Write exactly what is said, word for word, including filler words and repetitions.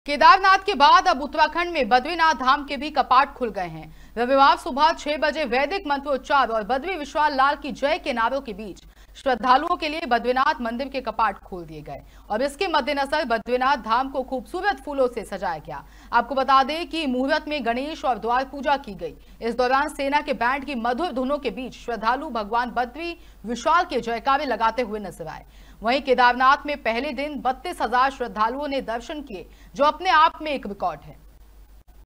केदारनाथ के बाद अब उत्तराखंड में बद्रीनाथ धाम के भी कपाट खुल गए हैं। रविवार सुबह छह बजे वैदिक मंत्रोच्चार और बद्री विशाल लाल की जय के नारों के बीच श्रद्धालुओं के लिए बद्रीनाथ मंदिर के कपाट खोल दिए गए और इसके मद्देनजर बद्रीनाथ धाम को खूबसूरत फूलों से सजाया गया। आपको बता दें कि मुहूर्त में गणेश और द्वार पूजा की गई। इस दौरान सेना के बैंड की मधुर धुनों के बीच श्रद्धालु भगवान बद्री विशाल के जयकारे लगाते हुए नजर आए। वहीं केदारनाथ में पहले दिन बत्तीस हजार श्रद्धालुओं ने दर्शन किए, जो अपने आप में एक रिकॉर्ड है।